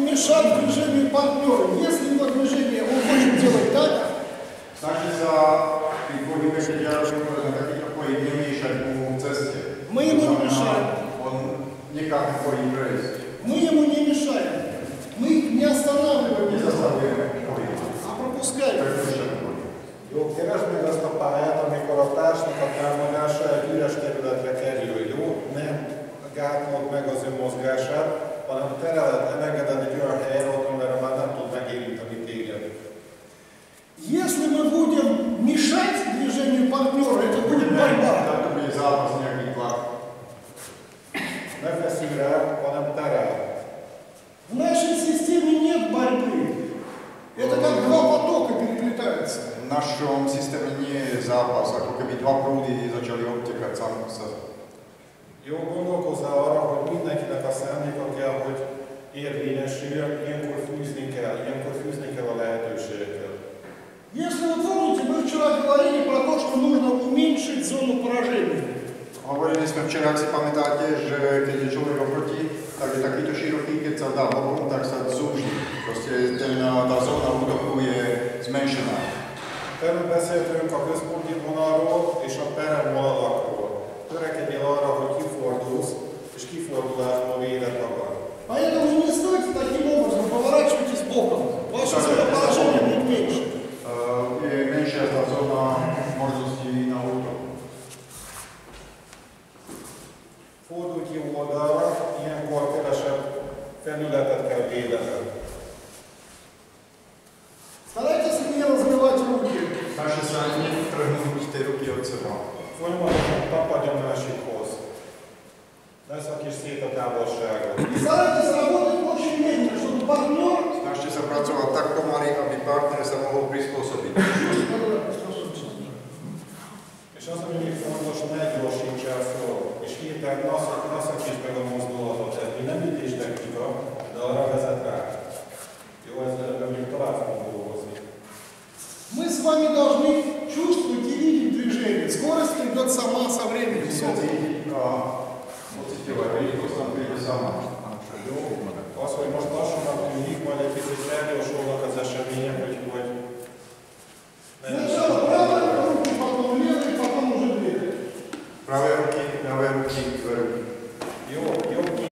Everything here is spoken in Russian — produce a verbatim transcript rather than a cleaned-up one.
мешать движению партнера. Если его движение он хочет делать так, Snaží sa pri pohybe, keď ja robím na takýto pohyb, nemiešať mu v ceste. мы ему не мешаем. On nechá ten pohyb prejsť. Мы ему не мешаем. Мы не ostanавливаем, Nezastavujeme pohyb. а пропускаем. Prepúšťame pohyb. Jó, keresd meg azt a pályát, amikor a társnak a támadása egy üres területre kerül. Jó, nem gátlod meg az ő mozgását, hanem tereled, elengeded egy olyan helyre, amire már nem tud megérinteni téged. Если мы будем мешать движению партнера, это будет борьба. Tak to bude zápas, nejaký tlak. Ne feszülj rá, hanem terel. В нашей системе нет борьбы. Это как два потока переплетаются. V našom systéme nie je zápas, ako keby dva prúdy začali obtekať sám sa. Jó, gondolkozzál arra, hogy mindenkinek a szándéka kell, hogy érvényesüljön, ilyenkor fűzni kell, ilyenkor fűzni kell a lehetőségeket. Если вы помните, мы вчера говорили про то, что нужно уменьшить зону поражения. Hovorili sme včera, ak si pamätáte, že keď je človek oproti, tak je takýto široký, keď sa dá bokom, tak sa zúži. Proste ten, tá zóna útoku je zmenšená. Tegnap beszéltünk a központi vonalról és a peremvonalakról. Törekedjél arra, hogy kifordulsz, és kifordulásból véded magad. Поэтому не стойте таким образом, поворачивайтесь боком. Ваше зона поражения будет меньше. Je menšia tá zóna možností na útok. Fordulj ki oldalra, ilyenkor kevesebb felületet kell védened. Старайтесь не разрывать руки. Snažte sa netrhnúť tej ruky od seba. Folyamatosan tapadj a másikhoz. Ne szakíts szét a távolságot. Старайтесь работать очень медленно, чтобы партнер... Snažte sa pracovať tak pomaly, aby partner sa mohol prispôsobiť. És az, ami még fontos, ne gyorsítsál föl, és hirtelen ne szakítsd meg a mozdulatot. Ez még nem ütéstechnika, de arra vezet rá. Jó, ezzel még tovább fogunk dolgozni. Мы с вами должны чувствовать и видеть движение. Скорость придет сама со временем. Musíte cítiť a pociťovať, rýchlosť tam príde sama. Jó,